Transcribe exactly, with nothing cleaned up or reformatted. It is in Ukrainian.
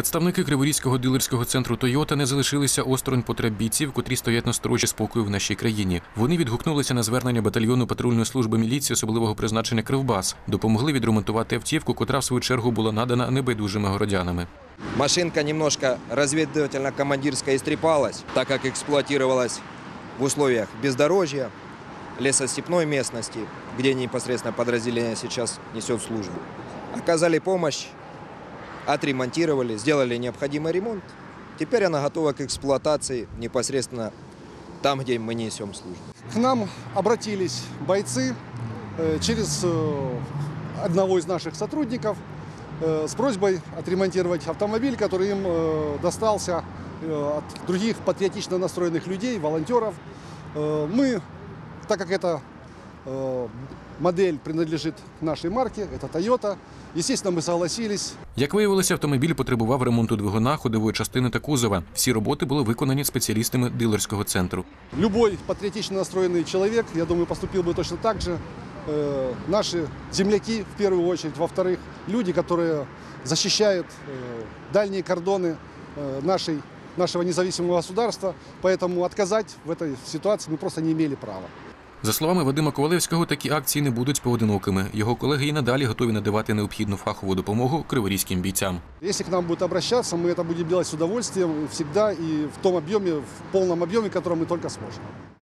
Представники Криворізького дилерського центру «Тойота» не залишилися осторонь потреб бійців, котрі стоять на сторожі спокою в нашій країні. Вони відгукнулися на звернення батальйону патрульної служби міліції особливого призначення «Кривбас». Допомогли відремонтувати автівку, котра в свою чергу була надана небайдужими городянами. Машинка немножко разведывательно-командирская истрепалась, так как эксплуатировалась в условиях бездорожья, лесостепной местности, где непосредственно подразделение сейчас несет службу. Оказали помощь, отремонтировали, сделали необходимый ремонт. Теперь она готова к эксплуатации непосредственно там, где мы несем службу. К нам обратились бойцы через одного из наших сотрудников с просьбой отремонтировать автомобиль, который им достался от других патриотично настроенных людей, волонтеров. Мы, так как эта модель принадлежит нашей марке, это Toyota, естественно, мы согласились. Як виявилося, автомобіль потребував ремонту двигуна, ходової частини та кузова. Всі роботи були виконані спеціалістами дилерського центру. Любой патриотично настроенный человек, я думаю, поступил бы точно так же. Наши земляки, в первую очередь, во-вторых, люди, которые защищают дальние кордоны нашей, нашего независимого государства, поэтому отказать в этой ситуации мы просто не имели права. За словами Вадима Ковалевського, такі акції не будуть поодинокими. Його колеги і надалі готові надавати необхідну фахову допомогу криворізьким бійцям. Если к нам будут обращаться, мы это будем делать с удовольствием, всегда и в том объеме, в полном объеме, который мы только сможем.